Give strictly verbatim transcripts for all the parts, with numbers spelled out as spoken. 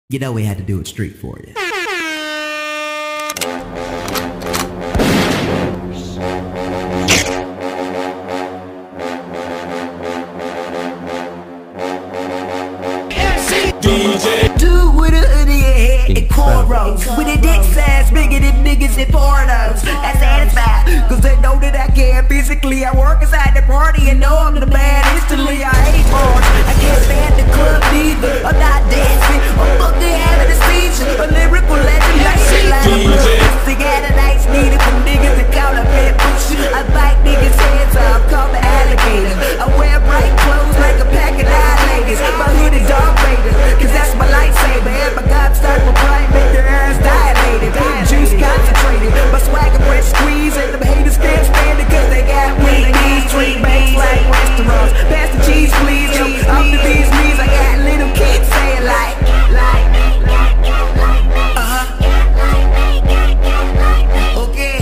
You know we had to do it street for you. D J Dude with a hoodie head and cornrows, with a dick size bigger than niggas in pornos. That's satisfied, cause they know that I can physically. I work inside the party and know I'm the man instantly. I hate bars, I can't stand the club neither. I'm not dancing, I'm fucking having a seizure. A lyrical legend like shit like a pussy. Got a nice needle for niggas that counterfeit pussy. I bite niggas' heads off, call the alligator. I wear bright clothes like a pack of eyelashes. My hood is Darth Vader, cause that's my lightsaber. And my gobstock will probably make their ass dilated. Juice concentrated, my swagger breath squeeze. And them haters can't stand it cause they got weak knees. Treat banks like restaurants. Pass the cheese please, yo. Up to these knees, I got little kids saying like, like, uh-huh. Okay.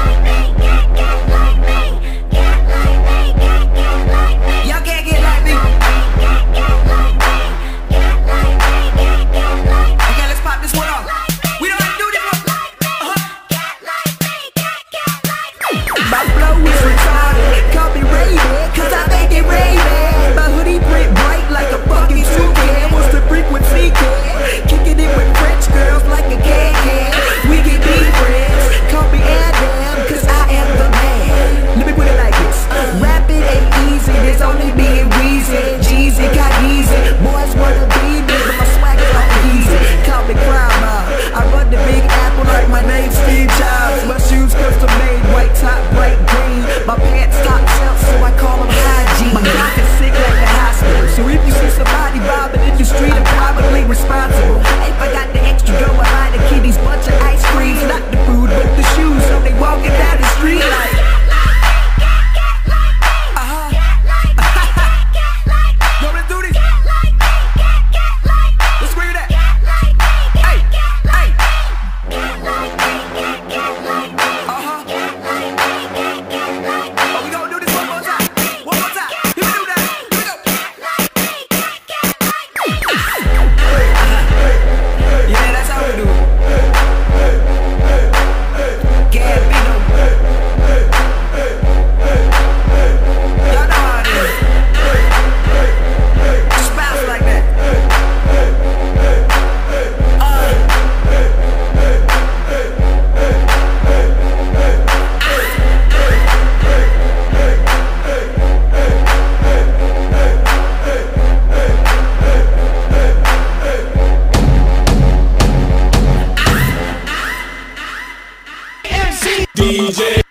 Y'all can't get like me. Okay, let's pop this one off. We don't have to do this one. Uh-huh. My flow is retarded. Call me Raven, cause I make it raven. My hoodie print bright like a fucking toucan. What's the frequency, kid? Kicking it with French girls like a can-can. We can be friends. Call me Adam, cause I am the man. Let me put it like this. Rapping ain't easy, there's only me and Weezy. Jeezy, got easy. Boys wanna be me, but my swag is all easy. Call me Crime Mob. I run the Big Apple like my name's Steve Jobs. My shoes custom made, white top, bright green. My pants top shelf, so I call them hygiene. My cock is sick like the hospital, so if you see somebody robbing in the street, I'm probably responsible. If I got the extra go, I buy the kiddies bunch of ice creams. Not the food, but the shoes, so they walking down the street like, uh-huh. Yo, let's do this. Let's bring it up. Hey, hey. Uh-huh. Oh, we gonna do this one more time. One more time. Here we do that. Here we go. Uh-huh. Yeah, that's how we do it. Gambino. Y'all know how it is. Just bounce like that. Uh. D J